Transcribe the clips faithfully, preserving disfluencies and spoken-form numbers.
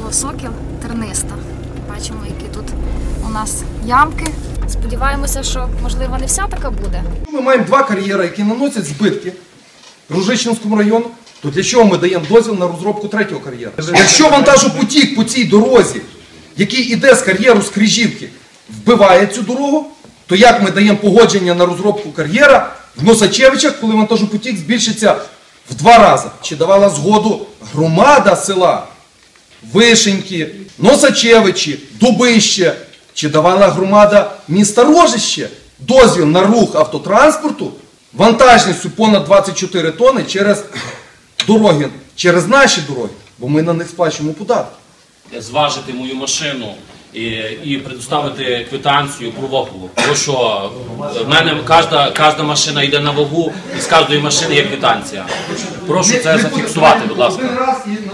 село Сокіл, терниста. Бачимо, які тут у нас ямки. Сподіваємося, що, можливо, не вся така буде. Ми маємо два кар'єри, які наносять збитки Ружичинському району, то для чого ми даємо дозвіл на розробку третього кар'єра? Якщо вантажопотік по цій дорозі, який іде з кар'єру з Крижівки, вбиває цю дорогу, то як ми даємо погодження на розробку кар'єра в Носачевичах, коли вантажопотік збільшиться в два рази? Чи давала згоду громада села Вишеньки, Носачевичі, Дубище? Чи давала громада міста Рожище дозвіл на рух автотранспорту вантажністю понад двадцять чотири тонни через дороги, через наші дороги, бо ми на них сплачуємо податки? Зважити мою машину і, і предоставити квитанцію про вагу. Тому що в мене кожна, кожна машина йде на вагу, і з кожної машини є квитанція. Прошу це зафіксувати, будь ласка.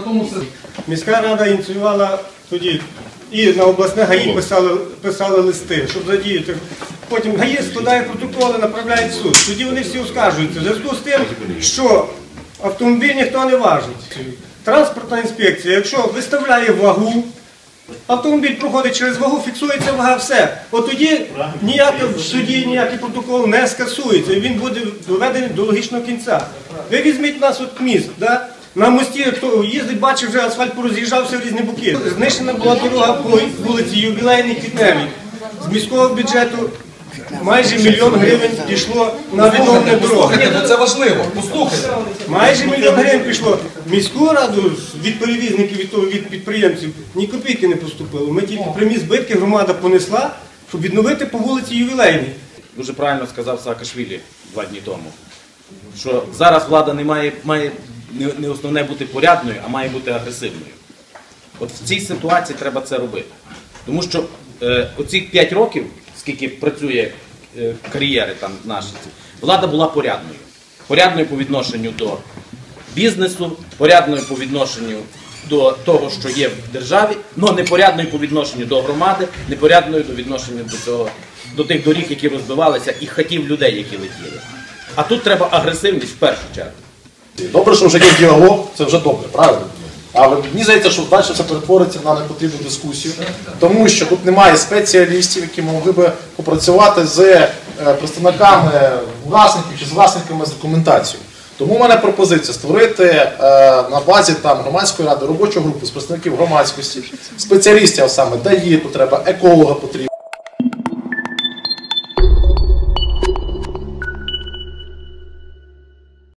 Міська рада ініціювала тоді, і на обласне ГАІ писали, писали листи, щоб задіяти. Потім ГАІ складає протоколи, направляє в суд. Тоді вони всі оскаржуються. В зв'язку з тим, що автомобіль ніхто не важить. Транспортна інспекція, якщо виставляє вагу, автомобіль проходить через вагу, фіксується вага, все. От тоді ніякий в суді ніякий протокол не скасується, і він буде доведений до логічного кінця. Ви візьміть нас от міст, да? На мості, хто їздить, бачив, вже асфальт пороз'їжджався в різні боки. Знищена була дорога по вулиці Ювілейній, Квітневій. З міського бюджету майже мільйон гривень пішло на відновлення дороги. Ні, ну це важливо, послухайте. Майже мільйон гривень пішло. Міську раду від перевізників, від, того, від підприємців ні копійки не поступило. Ми тільки прямі збитки громада понесла, щоб відновити по вулиці Ювілейній. Дуже правильно сказав Саакашвілі два дні тому, що зараз влада не має, має не основне бути порядною, а має бути агресивною. От в цій ситуації треба це робити. Тому що е, оці п'ять років, скільки працює е, кар'єри там наші, влада була порядною. Порядною по відношенню до бізнесу, порядною по відношенню до того, що є в державі, але непорядною по відношенню до громади, непорядною до відношення до, цього, до тих доріг, які розбивалися, і хатів людей, які летіли. А тут треба агресивність в першу чергу. Добре, що вже є діалог, це вже добре, правильно? Але мені здається, що далі це перетвориться на непотрібну дискусію, тому що тут немає спеціалістів, які могли би попрацювати з представниками власників чи з власниками з документацією. Тому в мене пропозиція створити е, на базі там, громадської ради робочу групу з представників громадськості, спеціалістів саме ДАІ, треба еколога потрібно.